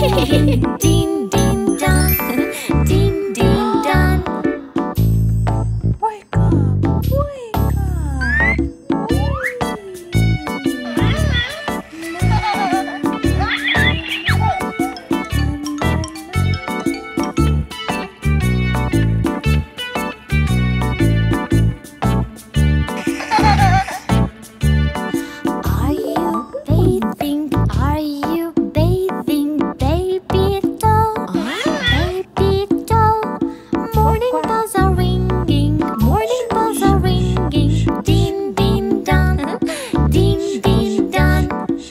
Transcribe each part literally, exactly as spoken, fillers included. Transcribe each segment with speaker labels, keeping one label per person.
Speaker 1: Din din don, din din don.
Speaker 2: Wake up, wake up.
Speaker 1: Are you bathing? Are you bathing, baby doll? Baby doll. Morning bells are ringing. Morning bells are ringing. Din din don, din din don.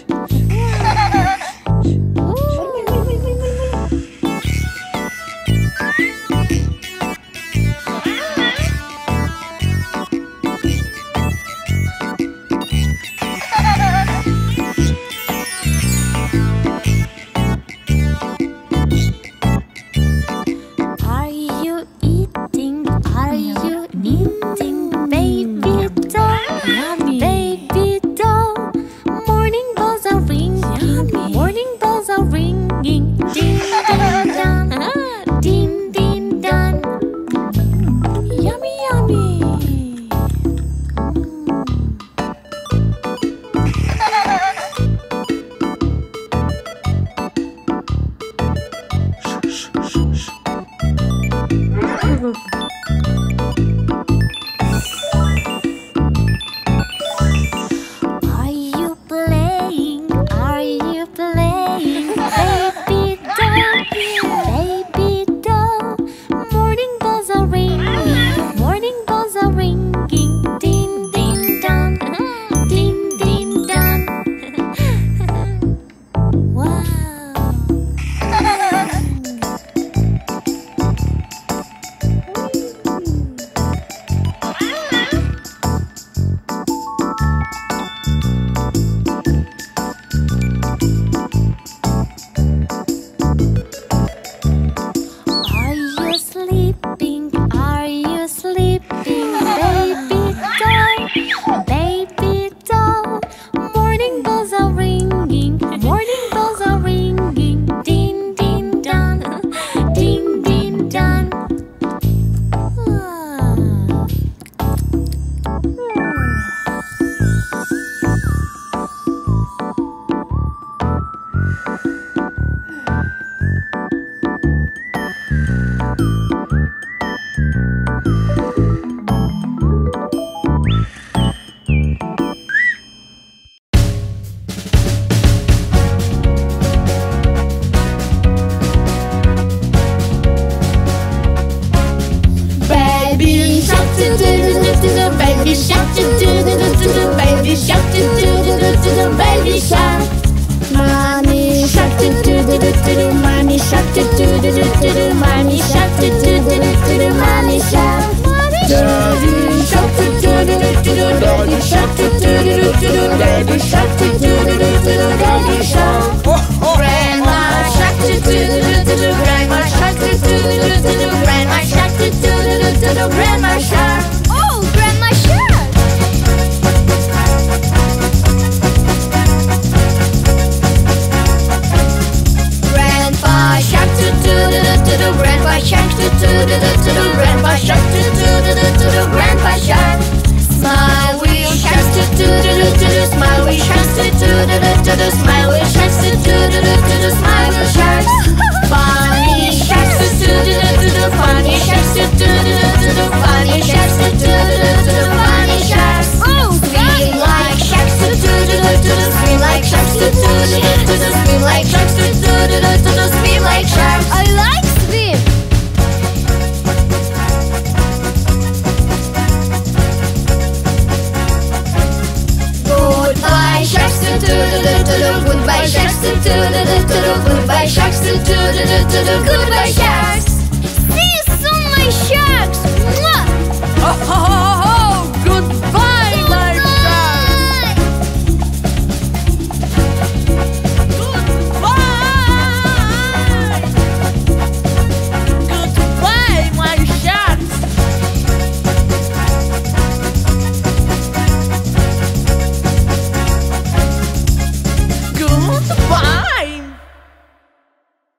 Speaker 1: Are you eating? Are you eating, baby doll? Baby doll. Morning bells are ringing. Morning bells are ringing. Din din don, din din don.
Speaker 2: Yummy, yummy.
Speaker 1: Are you playing? Are you playing, baby doll? Baby doll. Morning bells are ringing. Morning bells are ringing. Din din don, din din don. Wow. Are you sleeping? Are you sleeping, baby doll? Baby doll. Morning bells are ringing. Morning bells are ringing. Din din don, din din don. Ah.
Speaker 3: Baby shark do do do do do do, baby shark do do do do do do, baby shark do do do do do do, baby shark. Mommy shark do do do do do do, mommy shark do do do do do do, mommy shark do do do do do do, mommy shark. Daddy shark do do do do do do, daddy shark do do do do do do, daddy shark do do do do do do, daddy shark. Grandma shark do do do do do do, grandma shark do do do do do do, grandma shark do do do do do do, grandma shark.
Speaker 1: Oh, Grandma Shark!
Speaker 3: Grandpa shark do do do do do do, grandpa shark do do do do do do, grandpa shark do do do do do do, grandpa shark. Smile wheel sharks do do do do do do, smile wheel sharks do do do do do do, smile wheel sharks do do do do do do, smile wheel sharks. Funny sharks do do do do do do, funny sharks do do do do do do, funny sharks do do do do do do, funny sharks.
Speaker 1: Oh,
Speaker 3: Scream like sharks do do do do do do, scream like sharks do do do do do do, scream like sharks do do do do do do, scream like sharks.
Speaker 1: I like swim.
Speaker 3: Goodbye sharks do do do do do do, goodbye sharks do do do do do do, goodbye sharks do do do do do do, goodbye sharks.
Speaker 1: See you soon, my sharks. Mwah!
Speaker 2: Oh, ho, ho, ho. Goodbye, my shark. Goodbye. Goodbye, my sharks. Goodbye.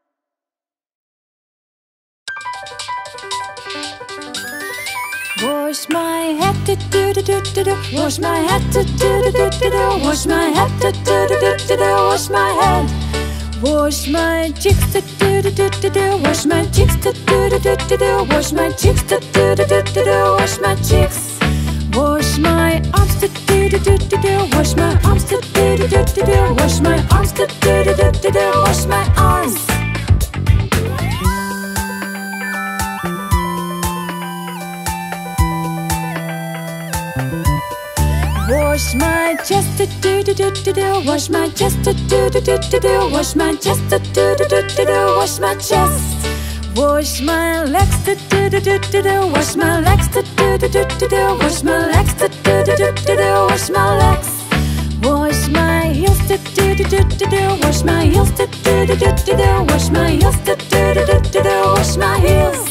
Speaker 2: do do do do do do. Wash my head do do do do do do. Wash my head do do do do do do. Wash my head. Wash my cheeks do do do do do do. Wash my cheeks do do do do do do. Wash my cheeks do do do do do do. Wash my cheeks. Wash my arms do do do do do do. Wash my arms do do do do do do. Wash my arms do do do do do do. Wash my arms. Wash my chest do do do do do do. Wash my chest do do do do do do. Wash my chest do do do do do do. Wash my chest. Wash my legs do do do do do do. Wash my legs do do do do do do. Wash my legs do do do do do do. Wash my legs. Wash my heels do do do do do do. Wash my heels do do do do do do. Wash my heels do do do do do do. Wash my heels.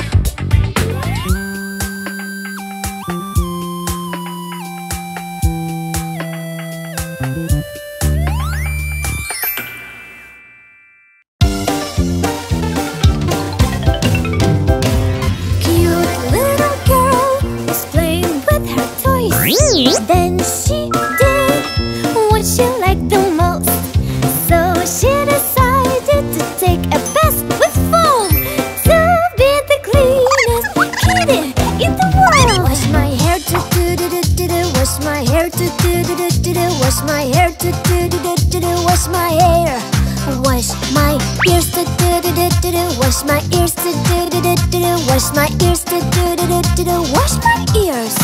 Speaker 1: Then she did what she liked the most. So she decided to take a bath with foam to be the cleanest kitty in the world. Wash my hair do do do do do do. Wash my hair do do do do do do. Wash my hair do do do do do do. Wash my hair. Wash my ears do do do do do do. Wash my ears do do do do do do. Wash my ears do do do do do do. Wash my ears.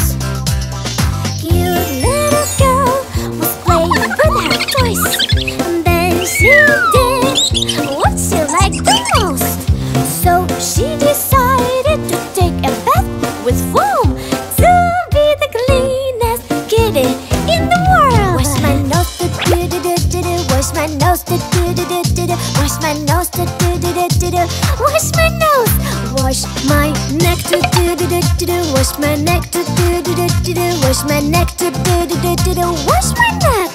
Speaker 1: Cute little girl was playing with her toys, and then she did what she liked the most. So she decided to take a bath with foam to be the cleanest kitty in the world. Wash my nose do do do do do do. Wash my nose do do do do do do. Wash my nose do do do do do do. Wash my nose. Wash my neck do do do do do do. Wash my neck do do do do do do. Wash my neck do do do do do do. Wash my neck.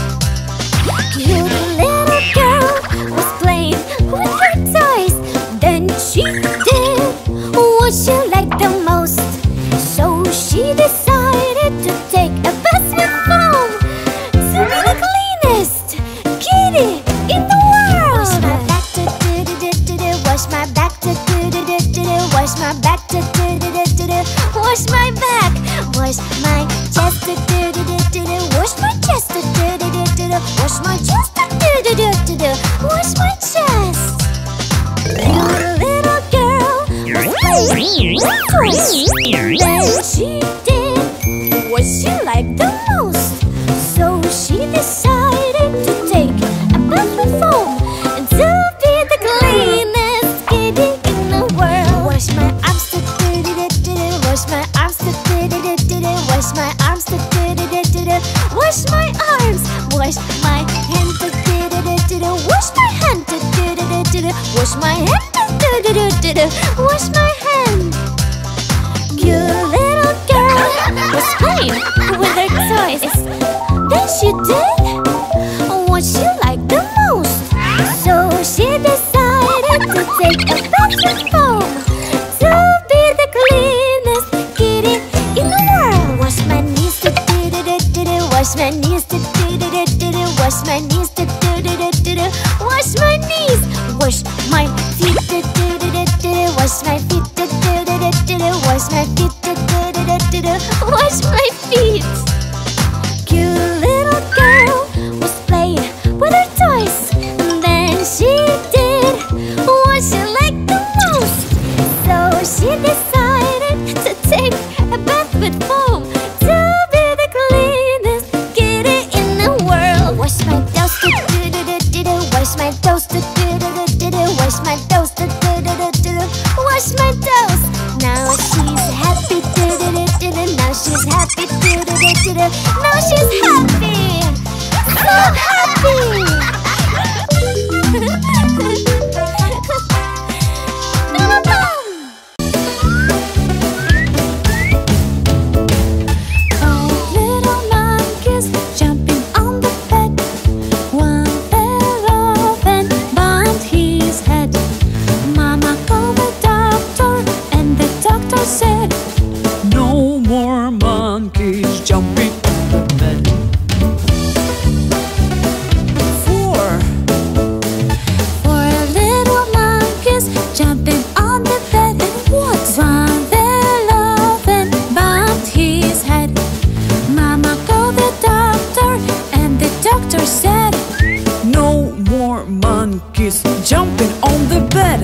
Speaker 1: Cute little girl was playing with her toys. Then she did what she liked the most. So she decided to take a bath with foam to be the cleanest kitty in the world. Wash my back do do do do do do. Wash my back do do do do do do. Wash my back do do do do do do. Wash my back. Wash my chest do do do do do do. Wash my chest do do do do do do. Wash my chest do do do do do do. Wash my chest. Your little girl was playing with toys. Then she did what she liked the most. So she decided to take a bath with foam and to be the cleanest kitty in the world. Wash my arms do do do do do do. Wash my arms do do do do do do. Wash my arms do do do do do do. Wash my arms. Wash my hand do do do do do do. Wash my hand do do do do do do. Wash my hand do do do do do. Wash my hand. Cute little girl was playing with her toys. Then she did what she liked the most. So she decided to take a bath with foam to be the cleanest kitty in the world. Wash my knees do do do do do do. Wash my knees do do do do do do. Wash my knees do do do do do do. Wash my knees. Wash my feet do do do do do. Wash my feet do do do do do. Wash my feet do do do do do do. Wash my feet. Cute little girl was playing with her toys, and then she did what she liked the most. So she decided to take a bath with foam to be the cleanest kitty in the world. Wash my toes do do do do do do. Wash my toes do do do do do do. Wash my toes do do do do do do. Wash my toes. Now she's happy do do do do do. Now she's happy do do do do do. Now she's happy, so happy. Five little monkeys jumping on the bed. One fell off and bumped his head. Mama called the doctor, and the doctor said,
Speaker 2: No more monkeys monkeys jumping on the bed.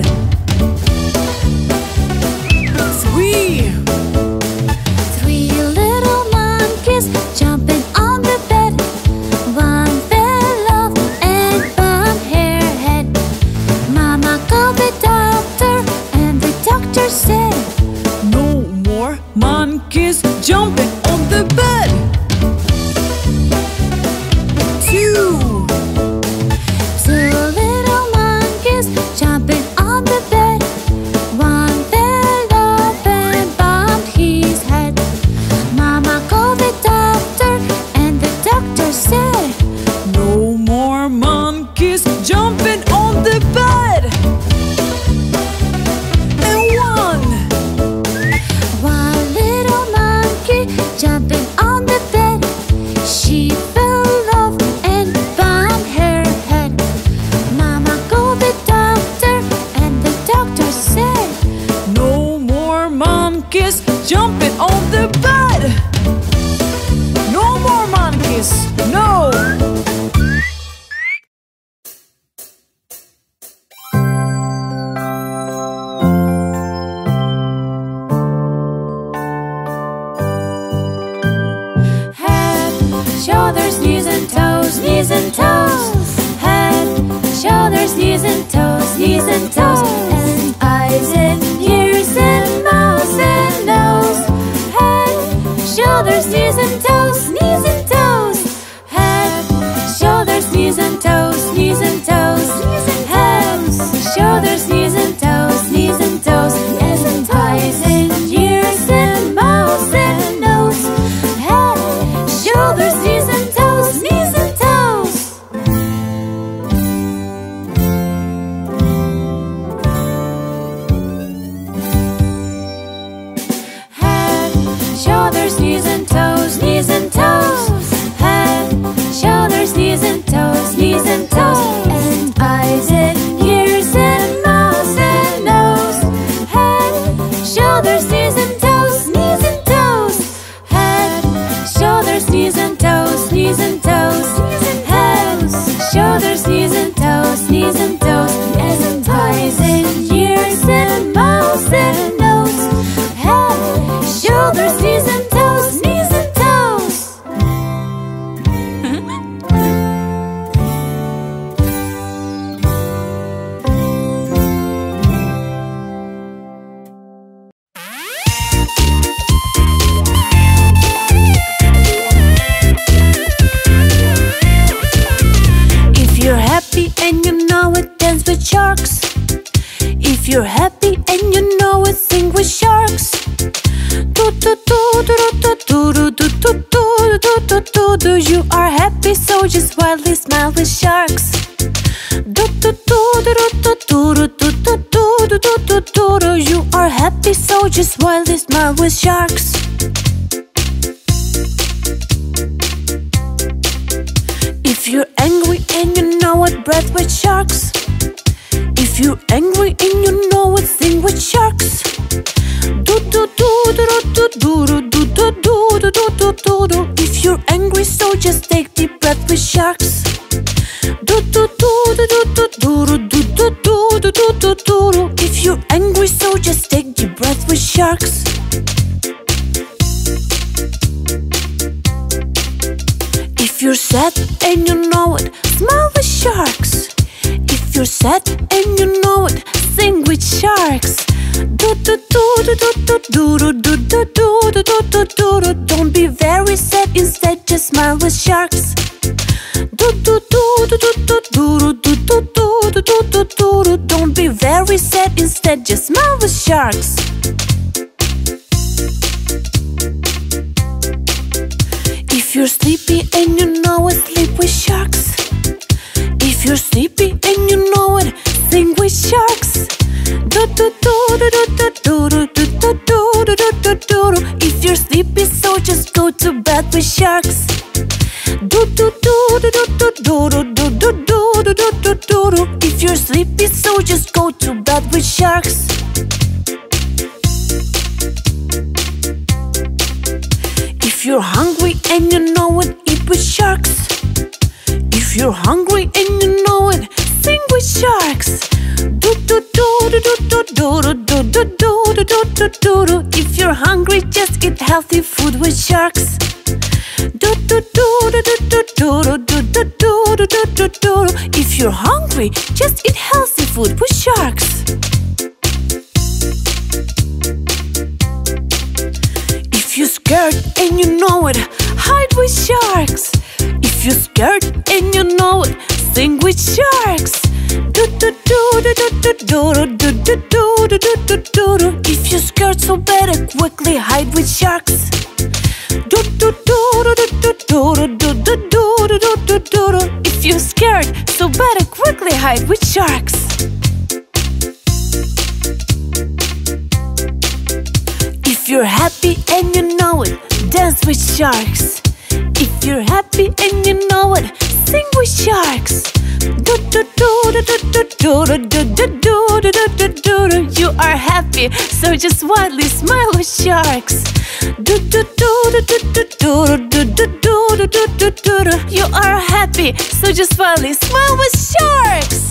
Speaker 2: Three.
Speaker 1: Three little monkeys jumping on the bed. One fell off and bumped her head. Mama called the doctor and the doctor said,
Speaker 2: No more monkeys jumping on the bed. Two.
Speaker 1: two little monkeys jumping on the bed. One fell off and bumped his head. Mama called the doctor and the doctor said,
Speaker 2: No more monkeys jumping on the bed. And one.
Speaker 1: one little monkey jumping on the bed. She fell off and bumped her head. Mama called the doctor and the doctor said,
Speaker 2: No more monkeys jumping on the bed. No more monkeys. No.
Speaker 1: head, shoulders, knees and toes, knees and toes. Head, shoulders, knees and toes, knees and toes. And eyes and ears and mouth and nose. Head, shoulders, knees and toes, knees and toes. Head, shoulders, knees and toes, knees and toes. Head, shoulders, knees and toes, knees and toes. And eyes and ears and mouth and nose. Head, shoulders, knees and toes, knees and toes. Head, shoulders, knees and toes, knees and toes. Head, shoulders, knees and toes, knees and toes. And eyes and ears and mouth and nose. Head, shoulders, knees and toes, knees and toes. Head, shoulders, knees and toes, knees and toes. Head, shoulders, knees and toes, knees and toes. And eyes and ears and mouth and nose. Head, shoulders, knees and toes, knees and toes. If you're happy and you know it, dance with sharks. If you're happy and you know it, sing with sharks. Do do do do do do do do do do do do do do. You are happy, so just wildly smile with sharks. Do do do do do do do do do do do do do do. You are happy, so just wildly smile with sharks. If you're angry and you know it, breath with sharks. If you're angry and you know it, sing with sharks. Do do do do do do do do do do do do do do do. If you're angry, so just take deep breath with sharks. Do do do do do do do do do do do do do do. If you're angry, so just take deep breath with sharks. If you're sad and you know it, smile with sharks. If you're sad and you know it, sing with sharks. Do do do do do do do do do do do do do do do. Don't be very sad, instead just smile with sharks. Do do do do do do do do do do do do do do do. Don't be very sad, instead just smile with sharks. If you're sleepy and you know it, sleep with sharks. If you're sleepy and you know it, sing with sharks. Do do do do do do do do do do do do do do. If you're sleepy, so just go to bed with sharks. Do do do do do do do do do do do do do do do. If you're sleepy, so just go to bed with sharks. If you're hungry and you know it, eat with sharks. If you're hungry and you know it,
Speaker 2: sing with sharks. Do do do do do do do do do do do do do do do. If you're hungry, just eat healthy food with sharks. Do do do do do do do do do do do do do do. If you're hungry, just eat healthy food with sharks. If you're scared and you know it, hide with sharks. If you're scared and you know it, sing with sharks. Do do do do do do do do do do do do do do. If you're scared so bad, quickly hide with sharks. Do do do do do do do do do do do do do. If you're scared so bad, quickly hide with sharks. If you're happy and you know it, dance with sharks. If you're happy and you know it, sing with sharks. Do do do do do do do do do do do do do. You are happy, so just wildly smile with sharks. Do do do do do do do do do do do do. You are happy, so just wildly smile with sharks.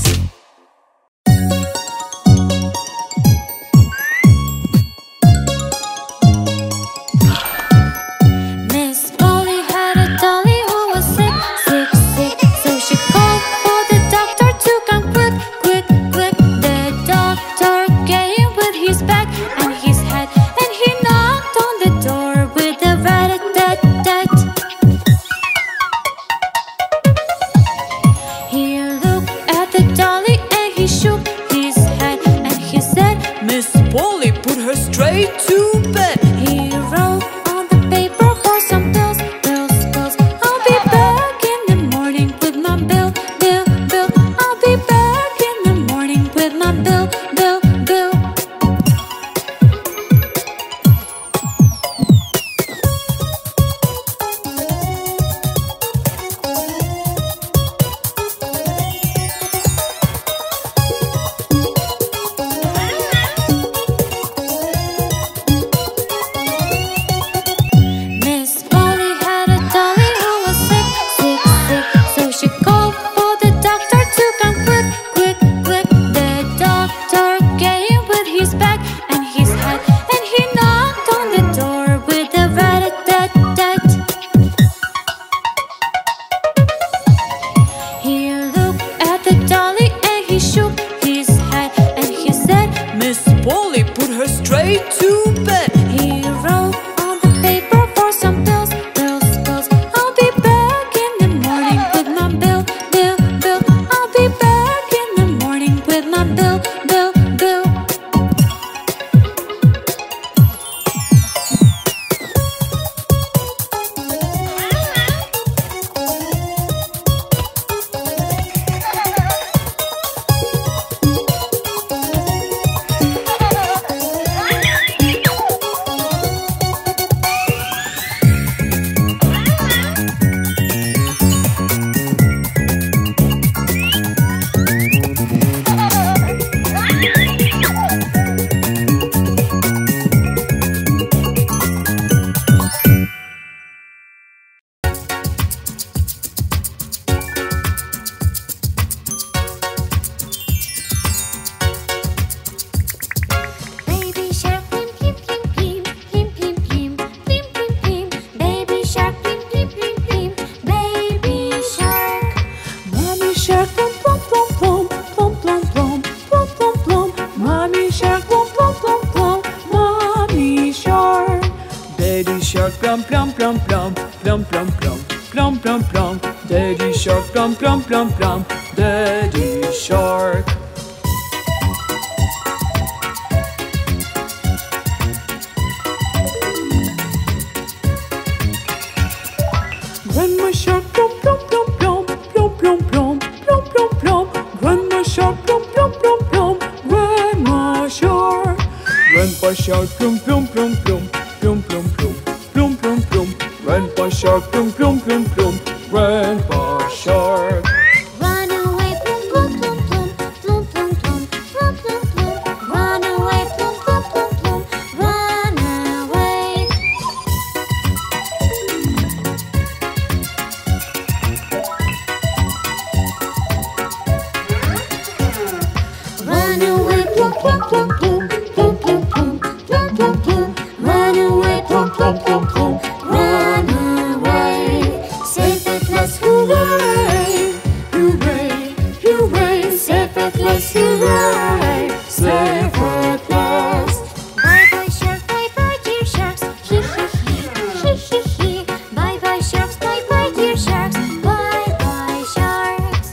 Speaker 1: Run away, plum, plum, plum, plum, plum, plum, plum, plum, plum, plum. Run away, plum, plum, plum, plum. Run away. Safe at last, hooray! Hooray, hooray! Safe at last, hooray! Safe at last. Bye bye sharks, bye bye dear sharks. Hee hee hee, hee hee hee. Bye bye sharks, bye bye dear sharks. Bye bye sharks.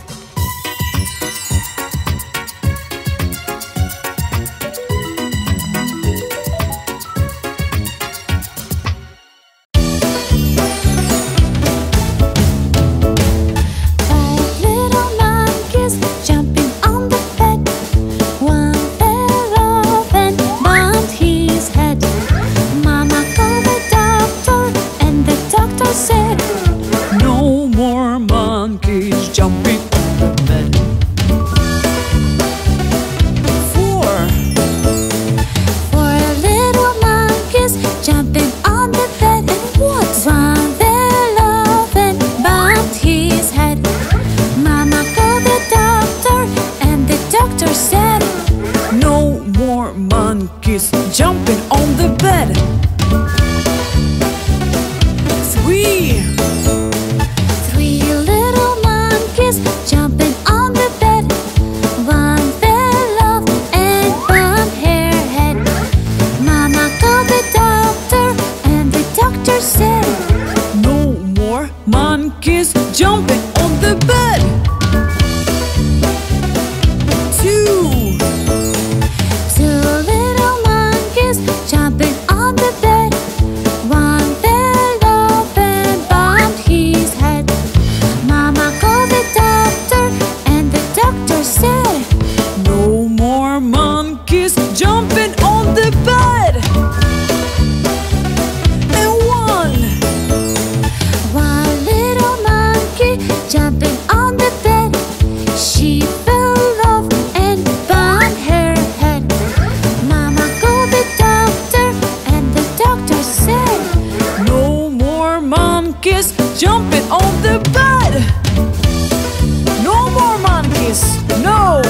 Speaker 1: Five little monkeys jumping on the bed. One fell off and bumped his head. Mama called the doctor and the doctor said,
Speaker 2: No more monkeys jumping on the bed. Four.
Speaker 1: four little monkeys jumping on the bed. And what? One fell off and bumped his head. Mama called the doctor and the doctor said,
Speaker 2: No more monkeys jumping on the bed. Three.
Speaker 1: three little monkeys jumping on the bed. One fell off and bumped her head. Mama called the doctor and the doctor said,
Speaker 2: No more monkeys jumping on the bed. Two.
Speaker 1: two little monkeys jumping on the bed. One fell off and bumped his head. Mama called the doctor and the doctor said,
Speaker 2: No more monkeys jumping on the bed. And one.
Speaker 1: one little monkey jumping on the bed. She fell off and bumped her head. Mama called the doctor and the doctor said,
Speaker 2: No more monkeys jumping on the bed. No more monkeys. No.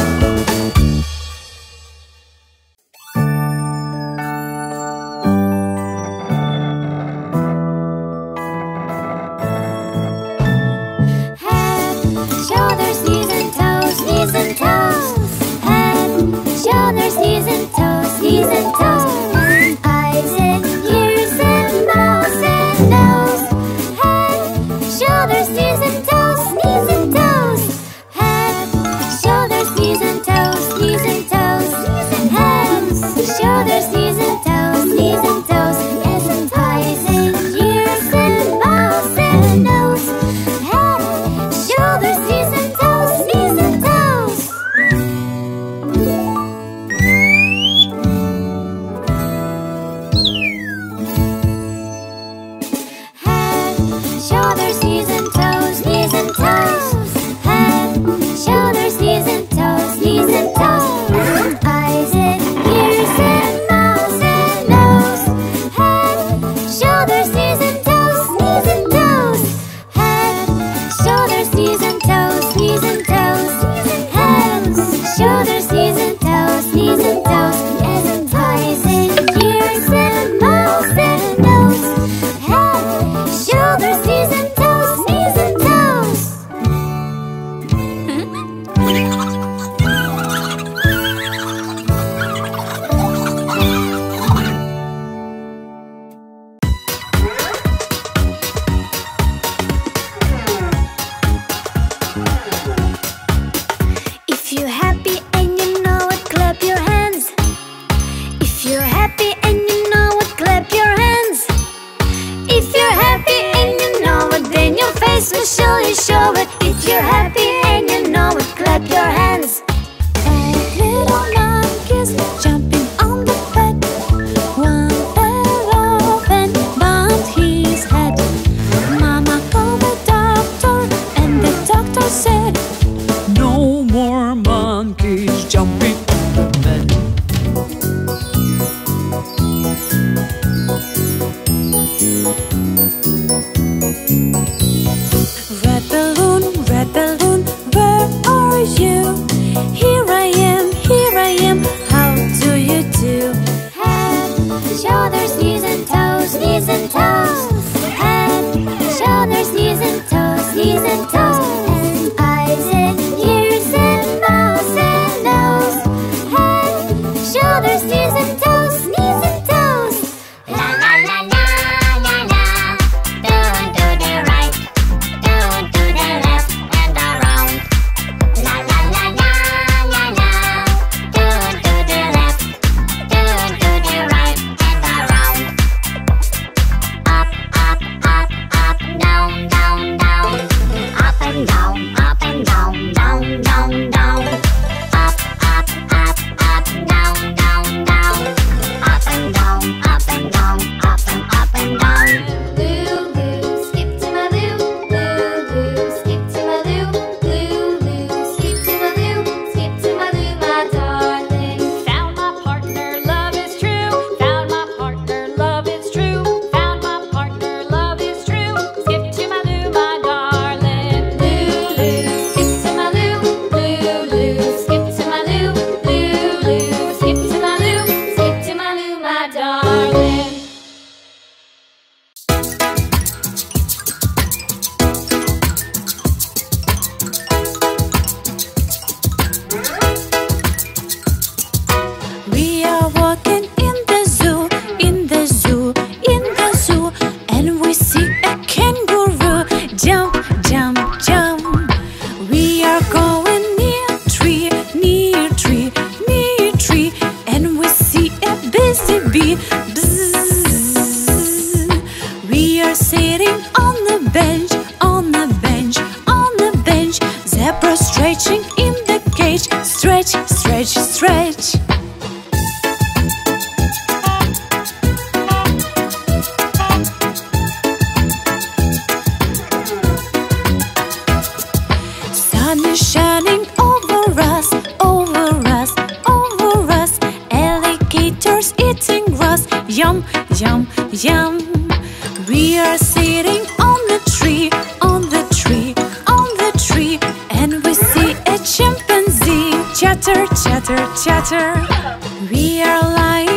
Speaker 1: Head, shoulders, knees and toes, knees and toes. Head, shoulders, knees and toes, knees and toes. And eyes and ears and mouth and nose. Head, shoulders, knees and toes, knees and toes. Head, shoulders, knees and toes, knees and toes. Head, shoulders, knees and toes, knees and toes. Yes, and eyes and ears and mouth and nose. Head, shoulders, knees and toes, knees and toes. Head, shoulders, knees and toes, knees and toes. Head, shoulders, knees and toes, knees and toes. And eyes and ears and mouth and nose. Head, shoulders, knees and toes, knees and toes. Head, shoulders, knees and toes, knees and toes. Head, shoulders, knees and toes, knees and toes. Yes, and eyes and ears and mouth and nose. Head, shoulders, knees and toes, knees and toes. If you're happy and you know it, clap your hands. If you're happy and you know it, clap your hands. If you're happy and you know it, then your face will surely show it. If you're happy and you know it, clap your hands. Five little monkeys jumping on the bed. One fell off and bumped his head. Mama called the doctor and the doctor said,
Speaker 2: No more monkeys jumping on the bed.
Speaker 1: Red balloon, red balloon, where are you? Here I am, here
Speaker 2: bee. Bzzz. We are sitting on the bench, on the bench, on the bench. Zebra stretching in the cage. Stretch, stretch, stretch. Sun is shining over us, over us, over us. Alligators eating grass. Yum, yum, yum. We are sitting on the tree, on the tree, on the tree. And we see a chimpanzee. Chatter, chatter, chatter. We are lying